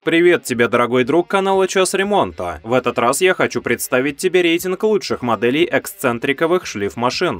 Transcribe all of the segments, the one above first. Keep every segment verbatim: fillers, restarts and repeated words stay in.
Привет тебе, дорогой друг канала Час Ремонта. В этот раз я хочу представить тебе рейтинг лучших моделей эксцентриковых шлифмашин.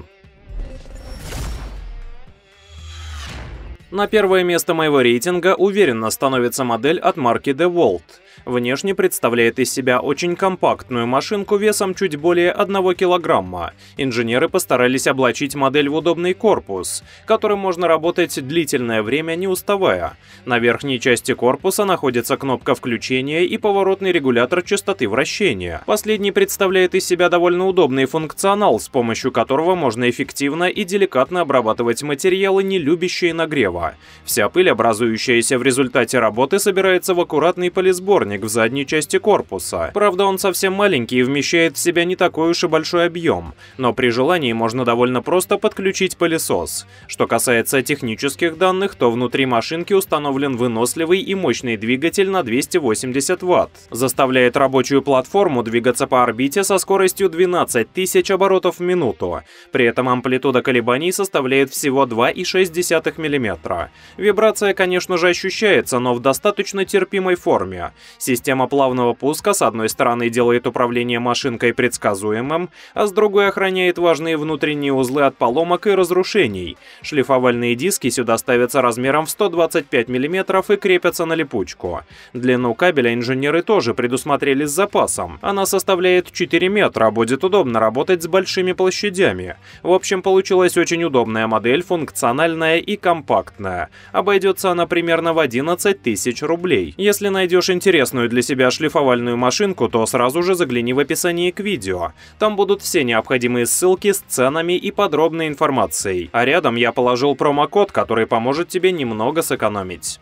На первое место моего рейтинга уверенно становится модель от марки DeWalt. Внешне представляет из себя очень компактную машинку весом чуть более одного килограмма. Инженеры постарались облачить модель в удобный корпус, которым можно работать длительное время не уставая. На верхней части корпуса находится кнопка включения и поворотный регулятор частоты вращения. Последний представляет из себя довольно удобный функционал, с помощью которого можно эффективно и деликатно обрабатывать материалы, не любящие нагрева. Вся пыль, образующаяся в результате работы, собирается в аккуратный пылесборник в задней части корпуса. Правда, он совсем маленький и вмещает в себя не такой уж и большой объем, но при желании можно довольно просто подключить пылесос. Что касается технических данных, то внутри машинки установлен выносливый и мощный двигатель на двести восемьдесят ватт. Заставляет рабочую платформу двигаться по орбите со скоростью двенадцать тысяч оборотов в минуту. При этом амплитуда колебаний составляет всего два и шесть десятых миллиметра. Вибрация, конечно же, ощущается, но в достаточно терпимой форме. Система плавного пуска с одной стороны делает управление машинкой предсказуемым, а с другой охраняет важные внутренние узлы от поломок и разрушений. Шлифовальные диски сюда ставятся размером в сто двадцать пять миллиметров и крепятся на липучку. Длину кабеля инженеры тоже предусмотрели с запасом. Она составляет четыре метра, будет удобно работать с большими площадями. В общем, получилась очень удобная модель, функциональная и компактная. Обойдется она примерно в одиннадцать тысяч рублей. Если найдешь интересную для себя шлифовальную машинку, то сразу же загляни в описание к видео. Там будут все необходимые ссылки с ценами и подробной информацией. А рядом я положил промокод, который поможет тебе немного сэкономить.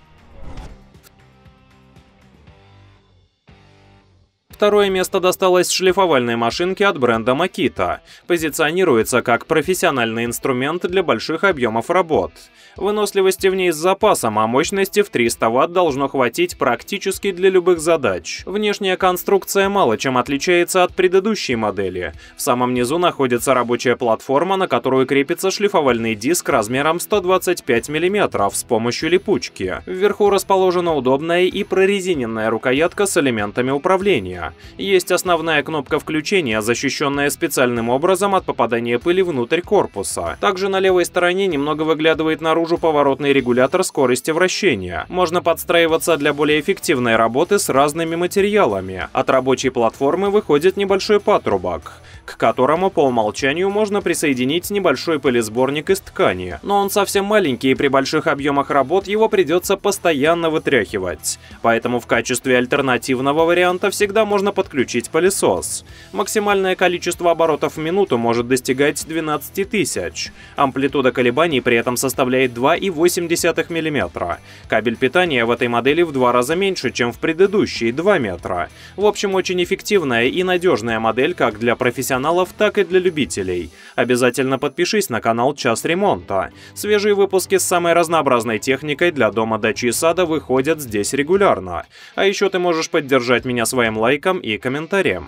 Второе место досталось шлифовальной машинке от бренда Makita. Позиционируется как профессиональный инструмент для больших объемов работ. Выносливости в ней с запасом, а мощности в триста ватт должно хватить практически для любых задач. Внешняя конструкция мало чем отличается от предыдущей модели. В самом низу находится рабочая платформа, на которую крепится шлифовальный диск размером сто двадцать пять миллиметров с помощью липучки. Вверху расположена удобная и прорезиненная рукоятка с элементами управления. Есть основная кнопка включения, защищенная специальным образом от попадания пыли внутрь корпуса. Также на левой стороне немного выглядывает наружу поворотный регулятор скорости вращения. Можно подстраиваться для более эффективной работы с разными материалами. От рабочей платформы выходит небольшой патрубок, к которому по умолчанию можно присоединить небольшой пылесборник из ткани. Но он совсем маленький, и при больших объемах работ его придется постоянно вытряхивать. Поэтому в качестве альтернативного варианта всегда можно подключить пылесос. Максимальное количество оборотов в минуту может достигать двенадцати тысяч. Амплитуда колебаний при этом составляет два и восемь десятых миллиметра. Кабель питания в этой модели в два раза меньше, чем в предыдущей, два метра. В общем, очень эффективная и надежная модель как для профессионалов, так и для любителей. Обязательно подпишись на канал Час Ремонта. Свежие выпуски с самой разнообразной техникой для дома, дачи и сада выходят здесь регулярно. А еще ты можешь поддержать меня своим лайком и комментарием.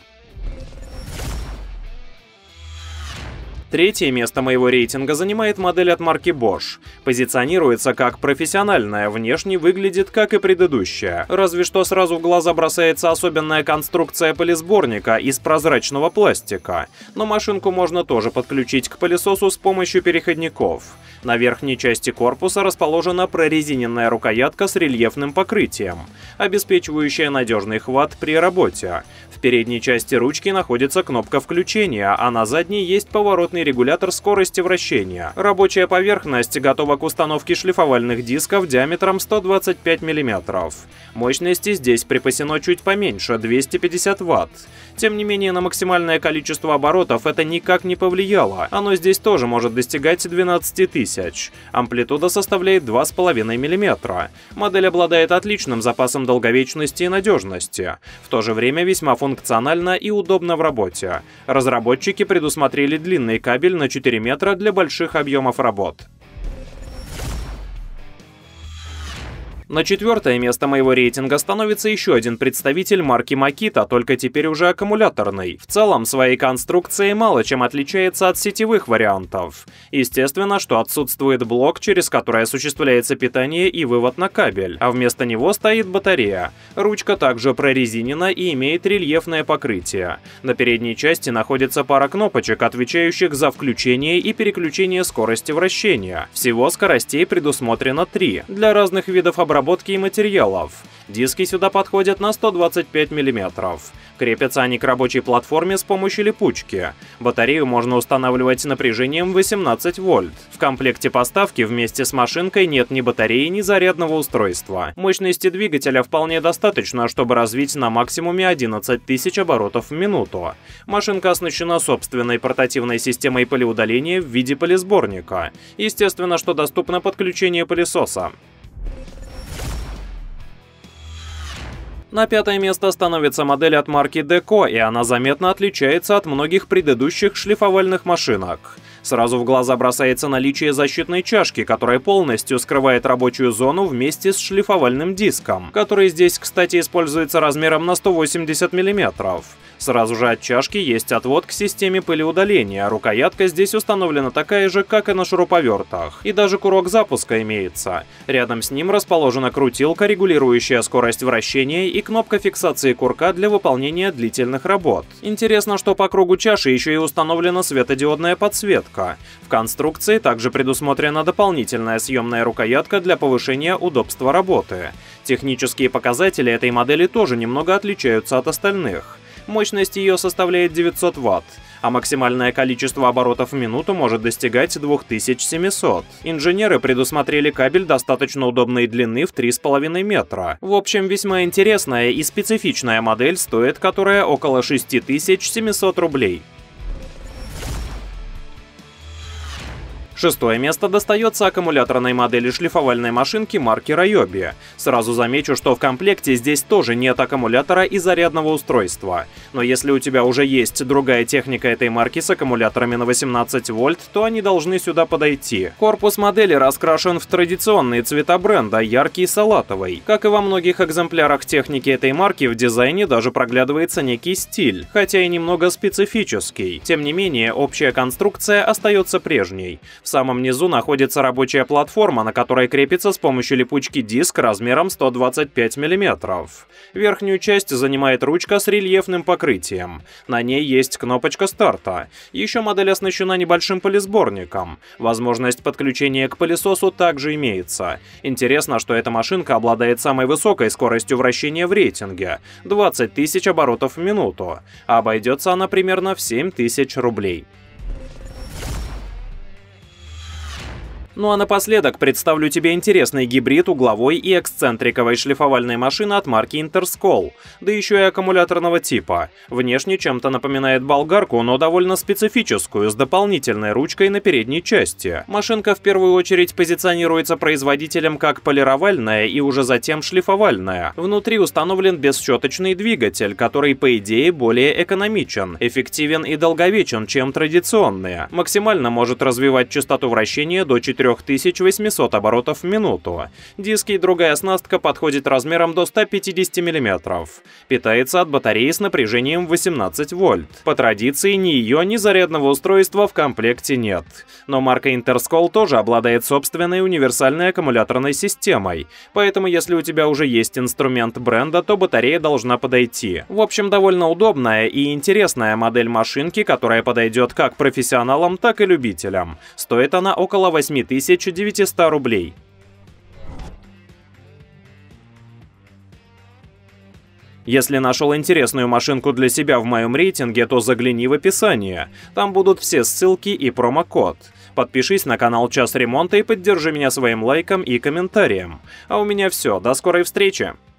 Третье место моего рейтинга занимает модель от марки Bosch. Позиционируется как профессиональная, внешне выглядит как и предыдущая. Разве что сразу в глаза бросается особенная конструкция пылесборника из прозрачного пластика. Но машинку можно тоже подключить к пылесосу с помощью переходников. На верхней части корпуса расположена прорезиненная рукоятка с рельефным покрытием, обеспечивающая надежный хват при работе. В передней части ручки находится кнопка включения, а на задней есть поворотный регулятор скорости вращения. Рабочая поверхность готова к установке шлифовальных дисков диаметром сто двадцать пять миллиметров. Мощности здесь припасено чуть поменьше – двести пятьдесят ватт. Тем не менее, на максимальное количество оборотов это никак не повлияло. Оно здесь тоже может достигать двенадцати тысяч. Амплитуда составляет два и пять миллиметра. Модель обладает отличным запасом долговечности и надежности. В то же время весьма функциональна и удобна в работе. Разработчики предусмотрели длинный кабель на четыре метра для больших объемов работ. На четвертое место моего рейтинга становится еще один представитель марки Makita, только теперь уже аккумуляторный. В целом, своей конструкцией мало чем отличается от сетевых вариантов. Естественно, что отсутствует блок, через который осуществляется питание и вывод на кабель, а вместо него стоит батарея. Ручка также прорезинена и имеет рельефное покрытие. На передней части находится пара кнопочек, отвечающих за включение и переключение скорости вращения. Всего скоростей предусмотрено три для разных видов оборудования. Обработки и материалов. Диски сюда подходят на сто двадцать пять миллиметров. Крепятся они к рабочей платформе с помощью липучки. Батарею можно устанавливать напряжением восемнадцать вольт. В комплекте поставки вместе с машинкой нет ни батареи, ни зарядного устройства. Мощности двигателя вполне достаточно, чтобы развить на максимуме одиннадцать тысяч оборотов в минуту. Машинка оснащена собственной портативной системой пылеудаления в виде пылесборника. Естественно, что доступно подключение пылесоса. На пятое место становится модель от марки Deco, и она заметно отличается от многих предыдущих шлифовальных машинок. Сразу в глаза бросается наличие защитной чашки, которая полностью скрывает рабочую зону вместе с шлифовальным диском, который здесь, кстати, используется размером на сто восемьдесят миллиметров. Сразу же от чашки есть отвод к системе пылеудаления, а рукоятка здесь установлена такая же, как и на шуруповертах. И даже курок запуска имеется. Рядом с ним расположена крутилка, регулирующая скорость вращения, и кнопка фиксации курка для выполнения длительных работ. Интересно, что по кругу чаши еще и установлена светодиодная подсветка. В конструкции также предусмотрена дополнительная съемная рукоятка для повышения удобства работы. Технические показатели этой модели тоже немного отличаются от остальных. Мощность ее составляет девятьсот ватт, а максимальное количество оборотов в минуту может достигать две тысячи семисот. Инженеры предусмотрели кабель достаточно удобной длины в три с половиной метра. В общем, весьма интересная и специфичная модель, стоит которая около шести тысяч семисот рублей. Шестое место достается аккумуляторной модели шлифовальной машинки марки Ryobi. Сразу замечу, что в комплекте здесь тоже нет аккумулятора и зарядного устройства. Но если у тебя уже есть другая техника этой марки с аккумуляторами на восемнадцать вольт, то они должны сюда подойти. Корпус модели раскрашен в традиционные цвета бренда, яркий салатовый. Как и во многих экземплярах техники этой марки, в дизайне даже проглядывается некий стиль, хотя и немного специфический. Тем не менее, общая конструкция остается прежней. В самом низу находится рабочая платформа, на которой крепится с помощью липучки диск размером сто двадцать пять миллиметров. Верхнюю часть занимает ручка с рельефным покрытием. На ней есть кнопочка старта. Еще модель оснащена небольшим пылесборником. Возможность подключения к пылесосу также имеется. Интересно, что эта машинка обладает самой высокой скоростью вращения в рейтинге – двадцать тысяч оборотов в минуту. А обойдется она примерно в семь тысяч рублей. Ну а напоследок представлю тебе интересный гибрид угловой и эксцентриковой шлифовальной машины от марки Interscol, да еще и аккумуляторного типа. Внешне чем-то напоминает болгарку, но довольно специфическую, с дополнительной ручкой на передней части. Машинка в первую очередь позиционируется производителем как полировальная и уже затем шлифовальная. Внутри установлен бесщеточный двигатель, который по идее более экономичен, эффективен и долговечен, чем традиционные. Максимально может развивать частоту вращения до четырёх тысяч восьмисот оборотов в минуту. Диски и другая оснастка подходит размером до ста пятидесяти миллиметров. Питается от батареи с напряжением восемнадцать вольт. По традиции ни ее, ни зарядного устройства в комплекте нет. Но марка Interscol тоже обладает собственной универсальной аккумуляторной системой. Поэтому если у тебя уже есть инструмент бренда, то батарея должна подойти. В общем, довольно удобная и интересная модель машинки, которая подойдет как профессионалам, так и любителям. Стоит она около восьми тысяч девятисот рублей. Если нашел интересную машинку для себя в моем рейтинге, то загляни в описание. Там будут все ссылки и промокод. Подпишись на канал Час Ремонта и поддержи меня своим лайком и комментарием. А у меня все, до скорой встречи!